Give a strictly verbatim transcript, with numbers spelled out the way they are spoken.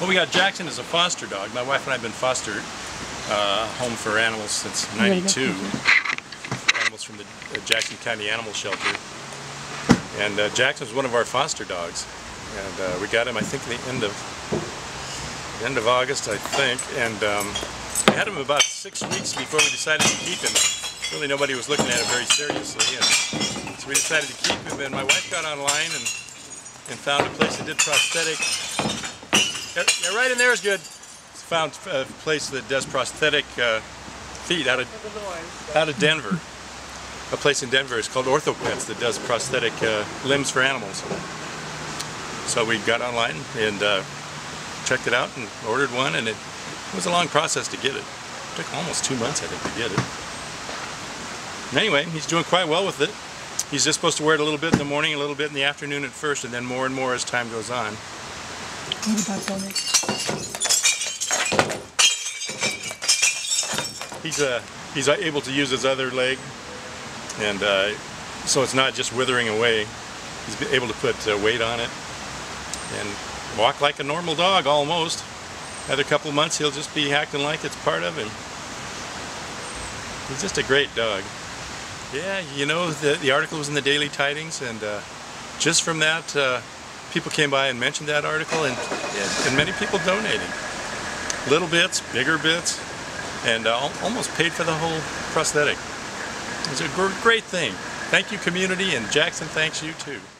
Well, we got Jackson as a foster dog. My wife and I have been foster uh, home for animals since ninety-two. Animals from the uh, Jackson County Animal Shelter. And uh, Jackson's one of our foster dogs. And uh, we got him, I think, at the end of end of August, I think. And um, we had him about six weeks before we decided to keep him. Really, nobody was looking at it very seriously. And so we decided to keep him. And my wife got online and, and found a place that did prosthetic. Yeah, right in there is good. Found a place that does prosthetic uh, feet out of out of Denver. A place in Denver is called OrthoPets that does prosthetic uh, limbs for animals. So we got online and uh, checked it out and ordered one, and it, it was a long process to get it. It took almost two months, I think, to get it. And anyway, he's doing quite well with it. He's just supposed to wear it a little bit in the morning, a little bit in the afternoon at first, and then more and more as time goes on. He's uh, he's able to use his other leg, and uh, so it's not just withering away. He's able to put uh, weight on it and walk like a normal dog almost. Another couple of months he'll just be acting like it's part of him. He's just a great dog. Yeah, you know, the, the article was in the Daily Tidings, and uh, just from that uh, people came by and mentioned that article, and, and many people donated. Little bits, bigger bits, and uh, almost paid for the whole prosthetic. It's a great thing. Thank you, community, and Jackson thanks you too.